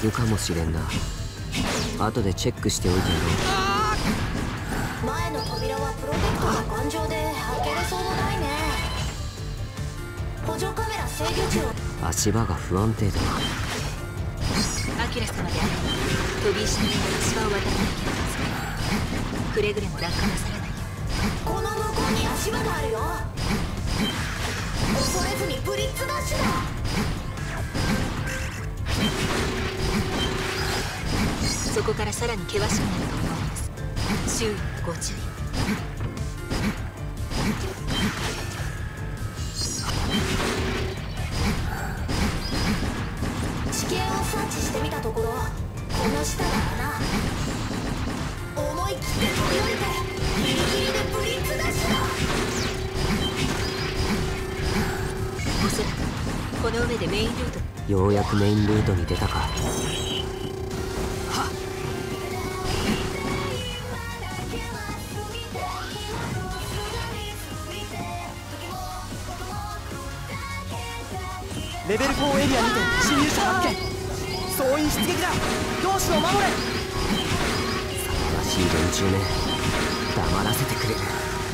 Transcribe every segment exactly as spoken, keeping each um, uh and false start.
グかもしれんな。後でチェックしておいてやろう。前の扉はプロテクトが頑丈で開けれそうもないね。補助カメラ制御値を。 足場が不安定だな。 アキラ様であれば飛び石に足場を渡らなきゃいけません。くれぐれも落下なさらないよ。 この向こうに足場があるよ。恐れずにブリッツダッシュだ。 そこからさらに険しくなると思います。周囲にご注意。 地形をサーチしてみたところ、この下だな。思い切って飛び降りてギリギリでブリッツダッシュだ。 おそらくこの上でメインルート。 ようやくメインルートに出たか。 レベルフォーエリアにて侵入者発見。総員出撃だ。同志を守れ。 騒がしい連中ね。黙らせてくれ。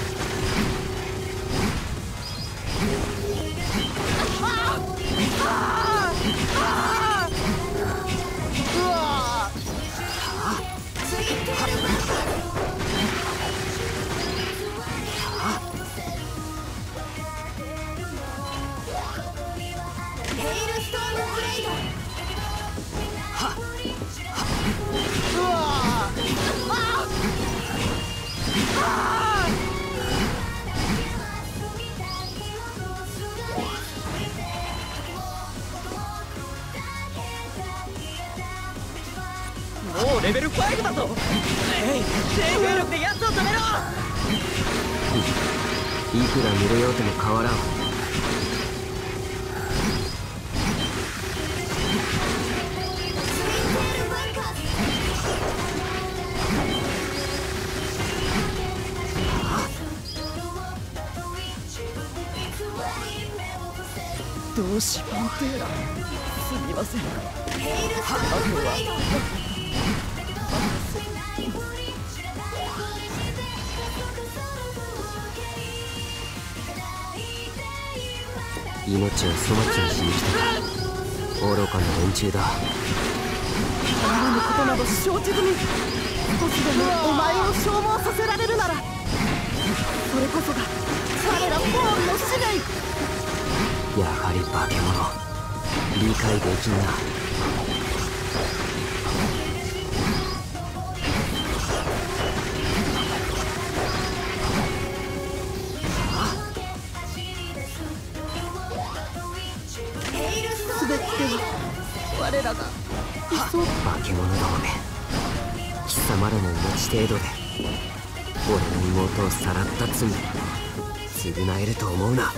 もうレベルファイブだぞ。えい、低兵力で奴を止めろ。 いくら濡れようとも変わらん。 同志パンテーラ、すみません。あとは命を粗末にしに来たか。愚かな連中だ。 頼むことなど承知済み。少しでもお前を消耗させられるなら、それこそが彼らポールの使命。 やはり化け物。理解できんな。 全ては我らがいっそ。 化け物どもめ。貴様らの命程度で俺の妹をさらった罪償えると思うな。はっ。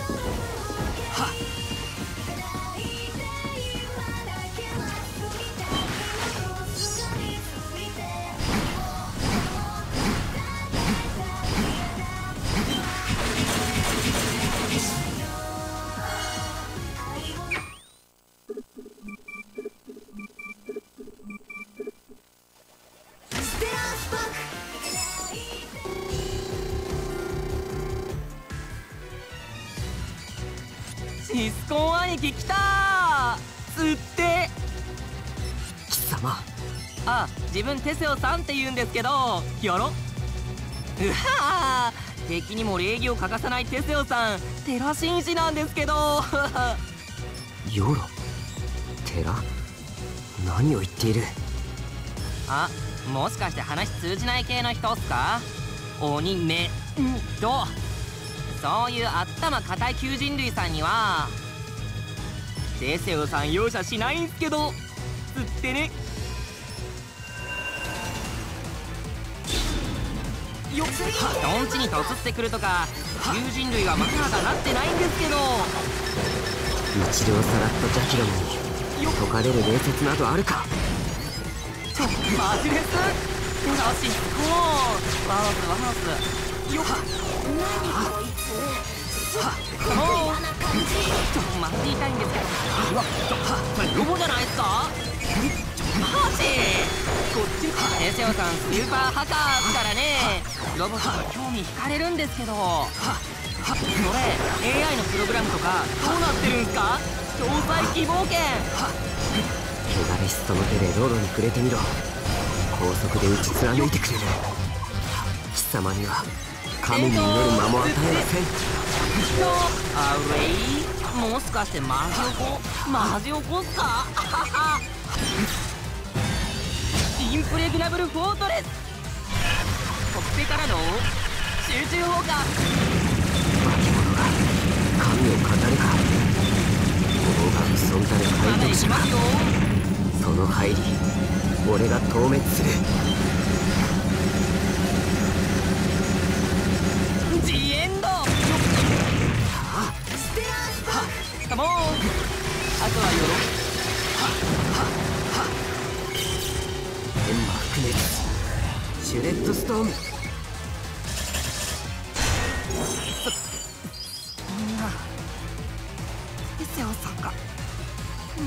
シスコン兄貴来たー。つって貴様。 あ、自分テセオさんって言うんですけど、よろ。うはー、敵にも礼儀を欠かさないテセオさん、寺紳士なんですけど。 ヨロ寺、何を言っている。 あ、もしかして話通じない系の人っすか。鬼めんとそういう頭固い旧人類さんにはテセオさん容赦しないんすけど、つってね。よっ、ドンチにとつってくるとか旧人類がまだまだなってないんですけど。 一度さらった邪気どもに解かれる伝説などあるか。 ちょ、マジです。よし、こうワロスワロスよっ。何こいつ、すっごい嫌な感じ。ちょっと待っていたいんですけど。うわ、ちょ、それロボじゃないっすか。ちょ、マこっちテセオさんスーパーハカーっからね、ロボットが興味惹かれるんですけど、それ エーアイ のプログラムとかどうなってるんすか？詳細希望権。 汚れしその手でロロに触れてみろ。高速で打ち貫いてくれる。貴様には神に祈る間も与えません。 あれいもしかしてマジオコマジオコっすか？インプレグナブルフォートレス、ほっぺからの集中砲火。 化け物が神を語るか。大がそんたるまだ海賊者が行きますよ。 その入り俺が討滅する。 ジエンド。 ステラースパーク。 カモン。あとはよろ天魔覆滅シュレッドストーム。 そんなテセオさんが、うん、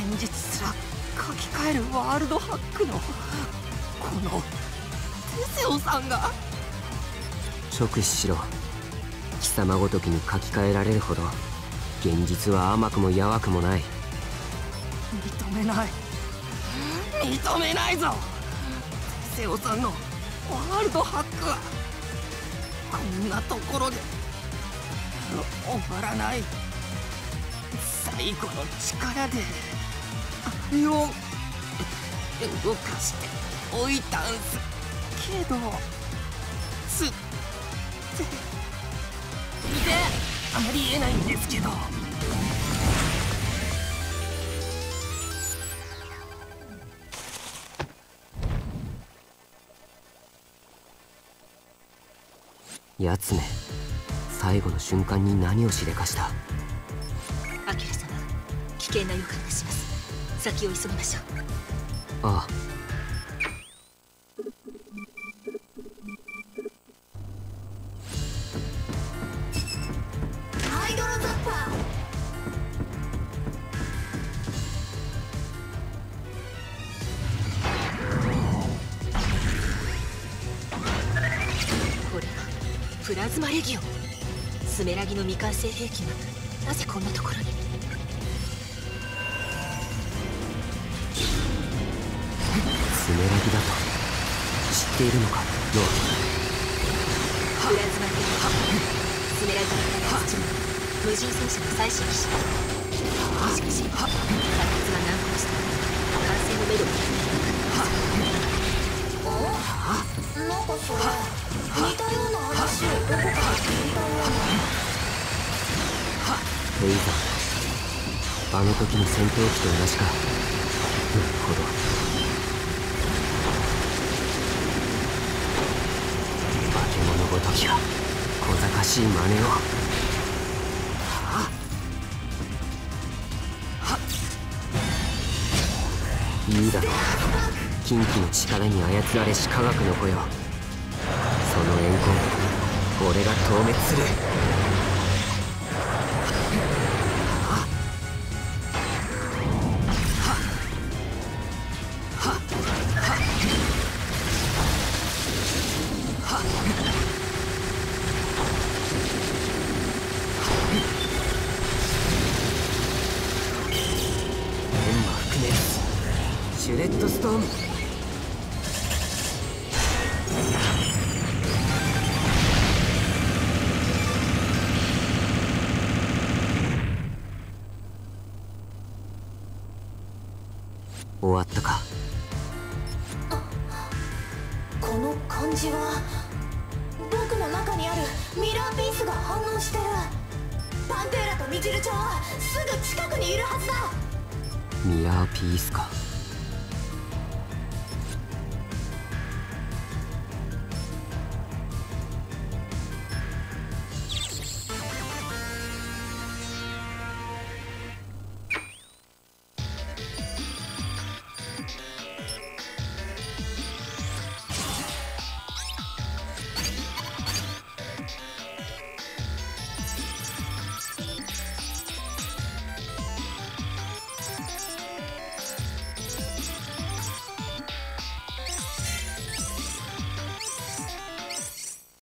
現実すら書き換えるワールドハックのこのテセオさんが。 直視しろ。貴様ごときに書き換えられるほど現実は甘くも柔くもない。 認めない認めないぞ。テセオさんのワールドハックはこんなところで終わらない。最後の力であれを動かしておいたんすけど、つってでありえないんですけど。 奴め最後の瞬間に何をしでかした。 アキラ様、危険な予感がします。先を急ぎましょう。 ああ、 ハイドロザッパー。 これはプラズマレギオン。スメラギの未完成兵器がなぜこんなところに。 スメラギだと知っているのかロア。 プラズマレギオン、スメラギの開発中の無人戦車の最新機種。しかし開発が難航して完成のめどが立っていなかった。 おなんかそれ似たような話をどこかで聞いたような。 レイザー、あの時の戦闘機と同じか。なるほど。化け物ごときは小賢しい真似を。いいだろう。近畿の力に操られし科学の子よ。その怨恨俺が討滅する。天魔覆滅シュレッドストーム。終わったか。 この感じは僕の中にあるミラーピースが反応してる。パンテーラとミジルちゃんはすぐ近くにいるはずだ。 ミラーピースか。